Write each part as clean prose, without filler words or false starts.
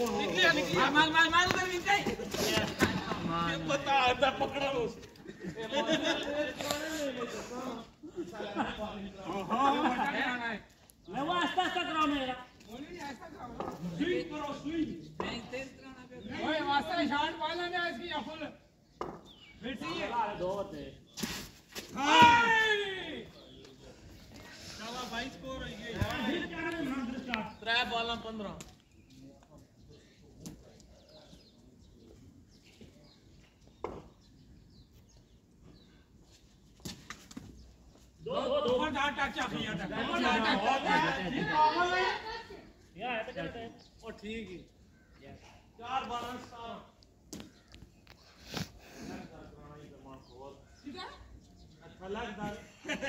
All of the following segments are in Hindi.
निकलिया मार उधर निकल ये बता आता पकड़ा लो मैं वो आस्ता आस्ता कराओ मेरा ऐसा करो स्विंग करो स्विंग तेज कराना पे ओए वास्ता शॉट वाला ने इसकी फुल बैठी है दो होते चला 22 स्कोर हो गई यार 3 बॉल 15 दो डाट अच्छा किया था यार है तो चलते हैं ओ ठीक है 4 बॉल 17 अच्छा लगता है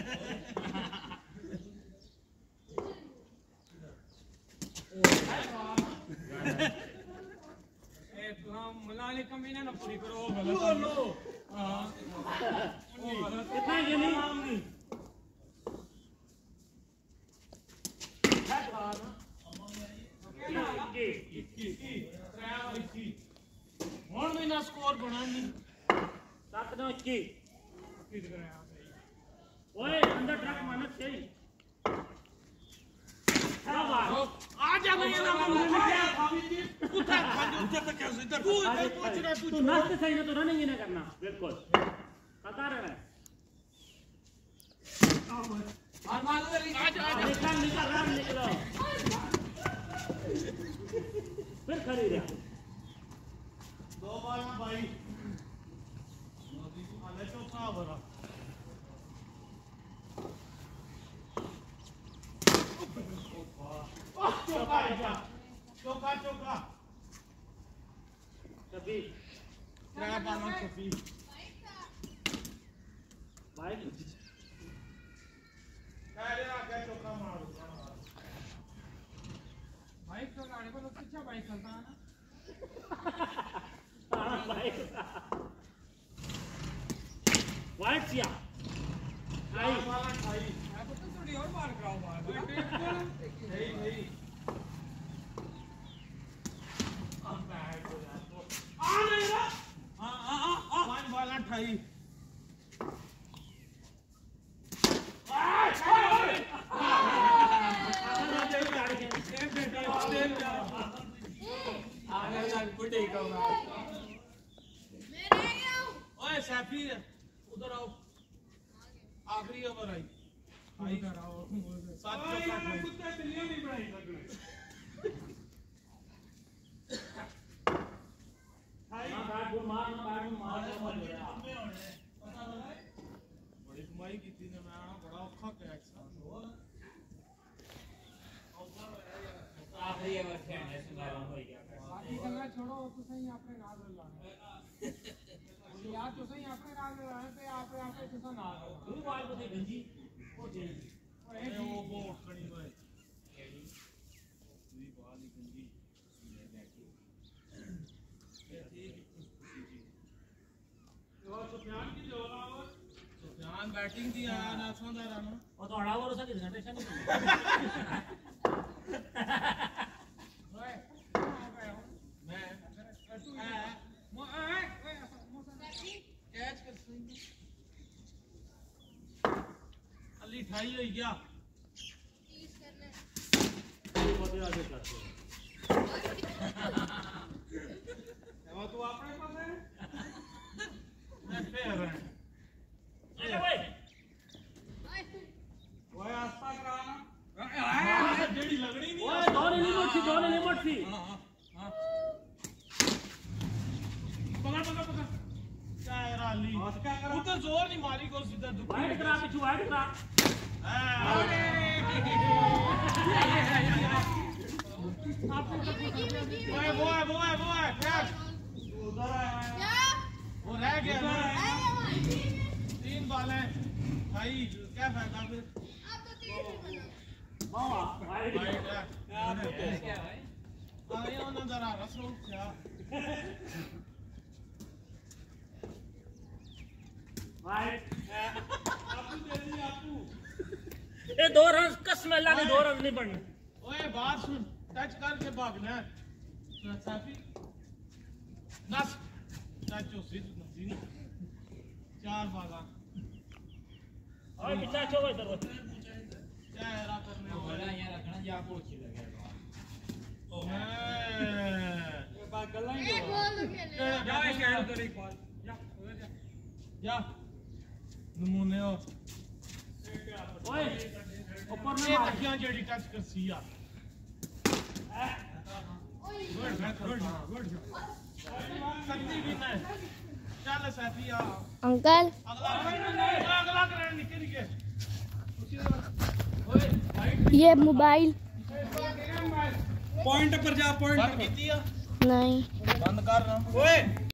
मलाली कमी ना पूरी करो लो हां कितना ये नहीं ਹੁਣ ਵੀ ਨਾ ਸਕੋਰ ਬਣਾਣੀ 7-9 ओए अंदर ट्रक मानत सही क्या बात आ जा भैया ना कुत्ता उधर तक कैसे इधर तू इधर पहुंच रहा तू नाश्ते सही ना तो रनिंग ही ना करना बिल्कुल पता रहा है और मार उधर आ जा निकलो फिर खड़ी रहा 2 बॉल ना भाई आले चौका भरा चौका कभी क्या बात कभी भाई अरे आगे चौका मारो बाइक चलाने को तो अच्छा बाइक चलता है ना हां बाइक वाइट सिया आई वाला खाई मैं तो थोड़ी और बार कराओ बार नहीं खाई ओए सैफी उधर आओ आखिरी ओवर आई इधर आओ 7 कुत्ते बिल्लियां नहीं बनाई सकते बड़ी कमाई की थी मैं बड़ा औखा कैच आखिरी ओवर खेलने से गायब हो गया बाकी जगह छोड़ो तो सही आपने नाज लाना यार तो सही आपने नाज लाना पे आप तो सा नाज दो बार तो गंजी वो जेल वो खड़ी हुई पूरी बाल ही गंजी सुफियान बैटिंग दी आया ना सोंदा रानो और तो अड़ा ओवर से कंसंट्रेशन नहीं ओए मैं कैच कर स्विंग अली ठाई हो गया 30 करना ये बहुत आगे करते वो तू अपने पास है मैं फेर है अरे भाई वो आस्था कराना जेडी लगनी नहीं ओए दोनों लिमिट थी हां पकड़ क्या है राली उधर जोर नहीं मारी को सीधा दुख वाइड करा पीछे वाइड करा वो है कैच उधर आया वो रह गया ना 3 बॉल है भाई क्या फायदा फिर आप तो 30 बना मामा वाइड क्या भाई आया ना जरा रसो क्या वाइड आपू जल्दी आपू ये 2 रन कसम अल्लाह के 2 रन नहीं बनने ओए बात सुन टच करके भागना सैफी नस चाचो सिद्ध नसी ना 4 बाला और पीछे छोड़ इधर क्या era करने वाला यहाँ रखना जा पोछ लगे ये बात गलत ही एक बॉल खेले जा एक ऐड कर एक बॉल जा उधर जा नमूने हो ओए ऊपर ये तकियां जेडी टच कर सी यार गुड सत्ती भी ना चल सैफी आ अंकल अगला करन निके निके ये मोबाइल पॉइंट पर जा पॉइंट नहीं बंद कर रहा ओए